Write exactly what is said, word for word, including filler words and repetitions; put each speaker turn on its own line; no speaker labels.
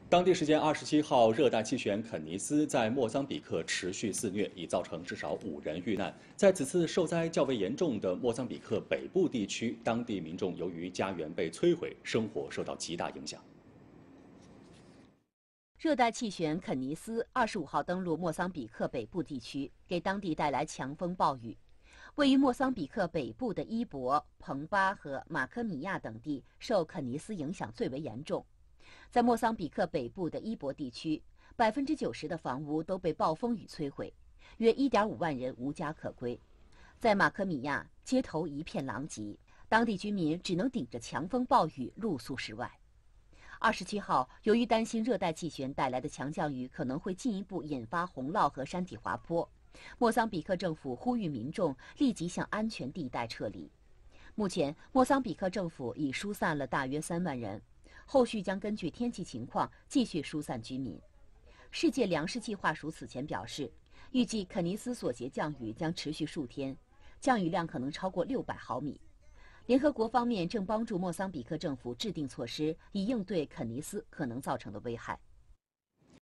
当地时间二十七号，热带气旋肯尼斯在莫桑比克持续肆虐，已造成至少五人遇难。在此次受灾较为严重的莫桑比克北部地区，当地民众由于家园被摧毁，生活受到极大影响。
热带气旋肯尼斯二十五号登陆莫桑比克北部地区，给当地带来强风暴雨。位于莫桑比克北部的伊博、彭巴和马科米亚等地受肯尼斯影响最为严重。在莫桑比克北部的伊博地区，百分之九十的房屋都被暴风雨摧毁，约一点五万人无家可归。在马科米亚，街头一片狼藉，当地居民只能顶着强风暴雨露宿室外。二十七号，由于担心热带气旋带来的强降雨可能会进一步引发洪涝和山体滑坡，莫桑比克政府呼吁民众立即向安全地带撤离。目前，莫桑比克政府已疏散了大约三万人。后续将根据天气情况继续疏散居民。世界粮食计划署此前表示，预计肯尼斯所携降雨将持续数天，降雨量可能超过六百毫米。联合国方面正帮助莫桑比克政府制定措施，以应对肯尼斯可能造成的危害。